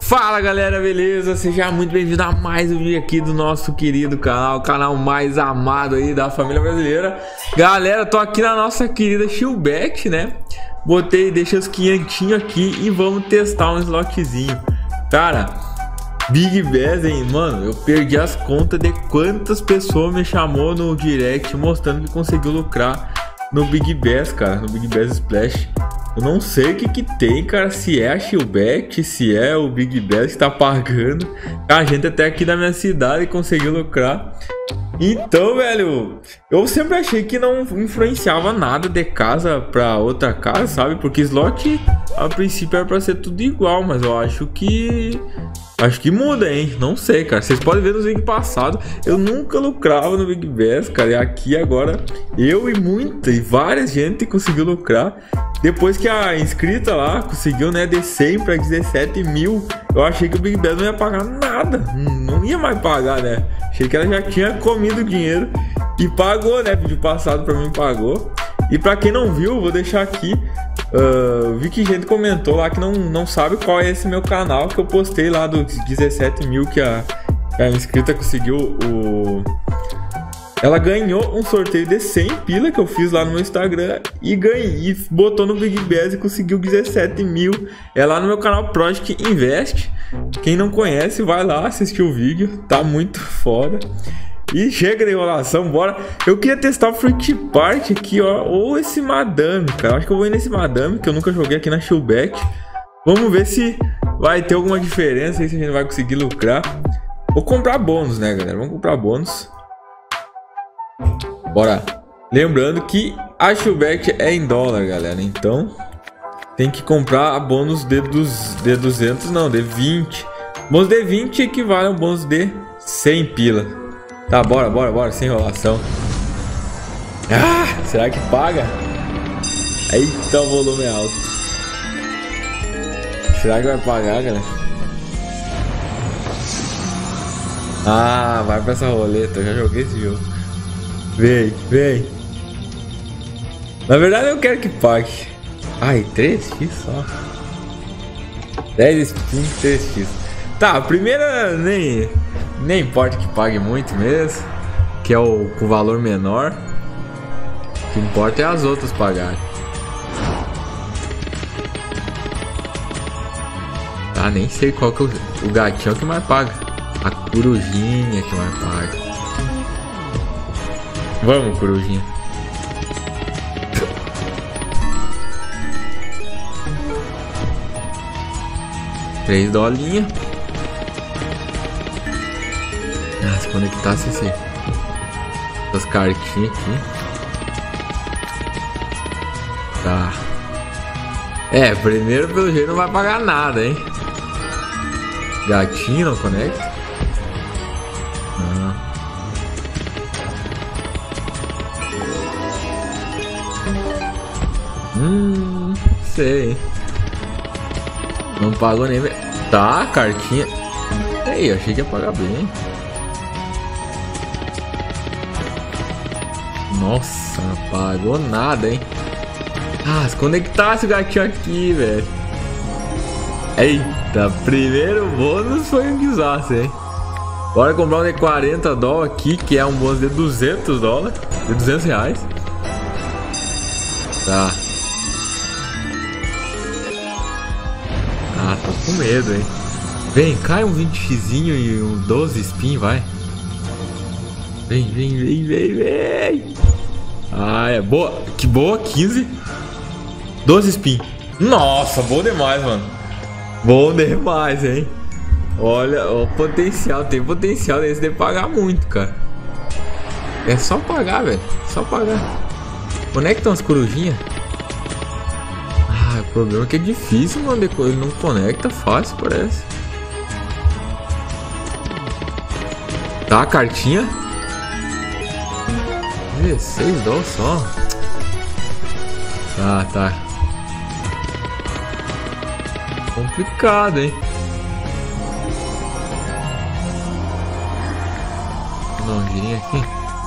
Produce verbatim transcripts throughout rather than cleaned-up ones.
Fala galera, beleza? Seja muito bem-vindo a mais um vídeo aqui do nosso querido canal, o canal mais amado aí da família brasileira. Galera, tô aqui na nossa querida Chillbet, né? Botei, deixei os quinhentinhos aqui e vamos testar um slotzinho. Cara, Big Bass, hein? Mano, eu perdi as contas de quantas pessoas me chamou no direct mostrando que conseguiu lucrar no Big Bass, cara, no Big Bass Splash. Eu não sei o que que tem, cara, se é a Chillbet, se é o Big Bass que tá pagando. A gente até aqui da minha cidade conseguiu lucrar. Então, velho, eu sempre achei que não influenciava nada de casa pra outra casa, sabe? Porque slot, a princípio, era pra ser tudo igual, mas eu acho que... Acho que muda, hein? Não sei, cara. Vocês podem ver nos vídeos passados, eu nunca lucrava no Big Bass, cara. E aqui agora, eu e muita, e várias gente conseguiu lucrar. Depois que a inscrita lá conseguiu, né, de cem para dezessete mil, eu achei que o Big Bass não ia pagar nada. Não ia mais pagar, né? Achei que ela já tinha comido o dinheiro. E pagou, né? Vídeo passado pra mim pagou. E pra quem não viu, vou deixar aqui. Uh, vi que gente comentou lá que não, não sabe qual é esse meu canal que eu postei lá dos dezessete mil que a, que a inscrita conseguiu o... Ela ganhou um sorteio de cem pila que eu fiz lá no meu Instagram e ganhei, e botou no Big Bass e conseguiu dezessete mil. É lá no meu canal Project Invest. Quem não conhece, vai lá assistir o vídeo, tá muito foda. E chega de enrolação, bora. Eu queria testar o Fruit Park aqui, ó, ou esse Madame, cara. Acho que eu vou ir nesse Madame, que eu nunca joguei aqui na Chillbet. Vamos ver se vai ter alguma diferença aí, se a gente vai conseguir lucrar. Vou comprar bônus, né, galera? Vamos comprar bônus. Bora. Lembrando que a Chillbet é em dólar, galera. Então, tem que comprar a bônus de, dos, de duzentos, não, de vinte. Bônus de vinte equivale a um bônus de cem pila. Tá, bora, bora, bora, sem enrolação. Ah, será que paga? Eita, o volume é alto. Será que vai pagar, galera? Ah, vai pra essa roleta, eu já joguei esse jogo. Vem, vem. Na verdade eu quero que pague. Ai, três x só. dez spin, três x. Tá, a primeira nem... Nem importa que pague muito mesmo, que é o com valor menor. O que importa é as outras pagarem. Tá, nem sei qual que é o, o gatinho que mais paga. A corujinha que mais paga. Vamos, corujinha. Três dolinhas. Ah, se conectasse esse, essas cartinhas aqui. Tá. É, primeiro pelo jeito não vai pagar nada, hein? Gatinho não conecta. Ah. Hum, sei. Não pagou nem... Tá, cartinha. Ei, achei que ia pagar bem. Nossa, não pagou nada, hein? Ah, se conectasse o gatinho aqui, velho. Eita, primeiro bônus foi um desastre, hein? Bora comprar um de quarenta dólares aqui, que é um bônus de duzentos dólares. De duzentos reais. Tá. Ah, tô com medo, hein? Vem, cai um vinte xzinho e um doze spin, vai. Vem, vem, vem, vem, vem. Ah, é boa. Que boa, quinze. doze spin. Nossa, bom demais, mano. Bom demais, hein? Olha o potencial. Tem potencial desse de pagar muito, cara. É só pagar, velho. Só pagar. Conecta umas corujinhas. Ah, o problema é que é difícil, mano. Ele não conecta fácil, parece. Tá, a cartinha. dezesseis dólares só. Tá, tá. Complicado, hein? Vou dar um girinho aqui.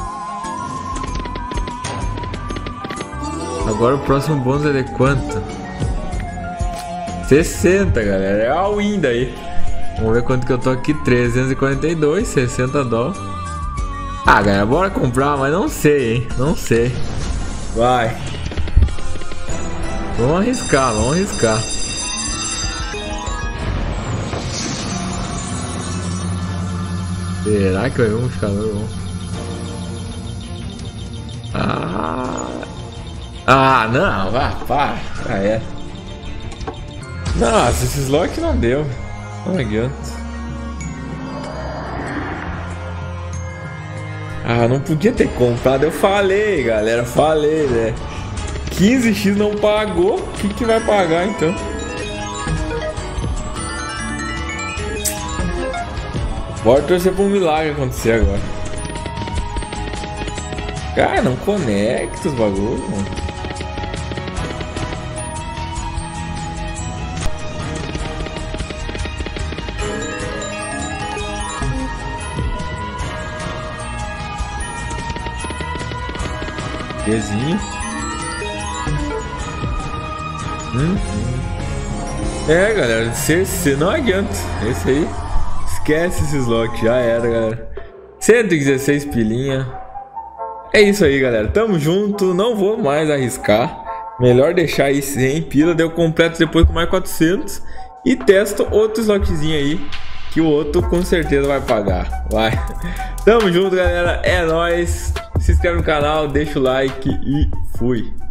Agora o próximo bônus é de quanto? sessenta, galera. É a win daí. Vamos ver quanto que eu tô aqui. trezentos e quarenta e dois, sessenta dólares. Ah, galera, bora comprar, mas não sei, hein? Não sei. Vai. Vamos arriscar, vamos arriscar. Será que vai vir um buscador bom? Ah, ah, não, vá, para. Ah, é. Nossa, esse slot não deu. Não adianta. Ah, não podia ter comprado. Eu falei, galera, falei, né? quinze x não pagou. O que que vai pagar então? Bora torcer pra um milagre acontecer agora. Cara, não conecta os bagulhos, mano. Desenho. Hum, hum. É, galera, se, se não adianta. Esse aí, esquece esse slot, já era, galera. cento e dezesseis pilinha. É isso aí, galera. Tamo junto. Não vou mais arriscar. Melhor deixar aí sem pila. Deu completo depois com mais quatrocentos. E testo outro slotzinho aí, que o outro com certeza vai pagar. Vai. Tamo junto, galera. É nóis. Se inscreve no canal, deixa o like e fui.